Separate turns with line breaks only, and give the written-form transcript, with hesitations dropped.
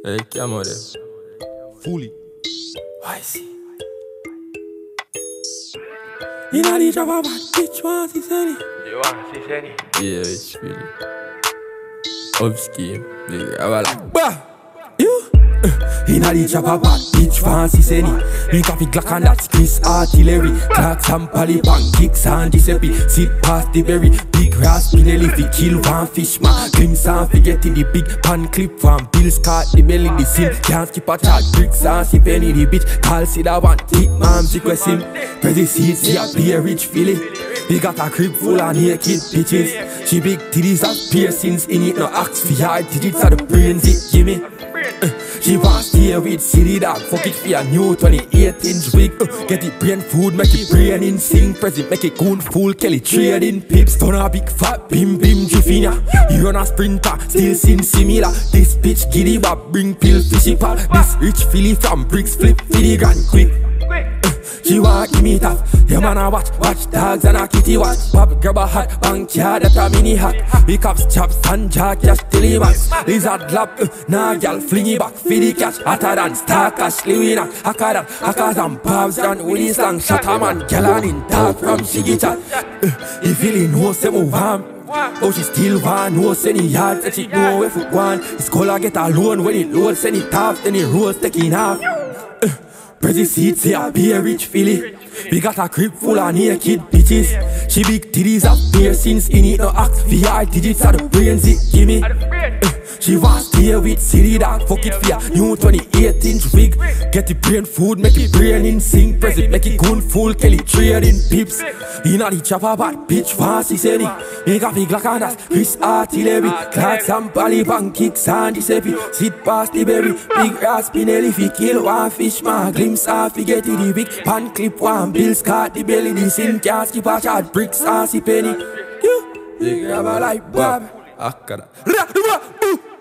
Hey, camera.
FILLY.
I see.
Inna the drop a bad bitch want see Sunny.
You want to see Sunny?
Yeah, it's really UPSCHEME. Yeah, I was like,
Bah! You? Inna the drop a bad bitch fancy Sunny. Me coffee Glock and that's Chris artillery. Clocks and pally pancakes and Giuseppe. Sit past the berry. Big rasp Spinelli fi kill one fish man. Glimpse and forget it, the big pan clip from Bill's cart the belly the sin. Can't skip a chat bricks and see penny the bitch. Call see that one hit mom's request him. Prezi seat see a be a rich filly. He got a crib full of naked bitches. She big titties and piercings in it. No axe for her digits of the brains it give me. She want stay with city dog. Fuck it for a new 28-inch wig. Get it brain food, make it brain in sync. Present make it goon fool, Kelly trading pips. Turn a big fat bim bim jiffina. He run a sprinter, still seem similar. This bitch giddy bop, bring pill fishy pop. This rich filly from bricks flip for the grand quick. She want give me tough. Yeah man I watch dogs and a kitty watch. Pop grab a hat, bank yard that a mini hat. We cops chops and jack cash till he max. Lizard lap, nah gal fling it back. Feed the cash, hotter than star cash. Louis knock, hackers and pubs and with his long shot. A man gal on in talk from shiggy chat. He feeling no se move on. Oh, she still want no send it hard. Said she know where foot one. His collar get alone when it loads. Send it off, then it rolls taking half. Prezi seat say I be a rich filly. We got a crib full of naked bitches. She big titties have piercings in it. No axe for her digits of the brains it give me. She want stay with city dog. Fuck it for ya new 28-inch wig. Get the brain food, make it brain in sync. Present make it goon full, Kelly trading pips. Inna the chopper bad bitch fancy Sunny. Me coffee Glock and that's Chris artillery. Clocks and pally pancakes and Giuseppe. Sit past the berry. Big rasp Spinelli fi kill one fish man. Glimpse and forget it, the big pan clip one. Bill's cart the belly. The sin can't skip a shot. Bricks and see penny. You, big grab a like Bob.
Akkada.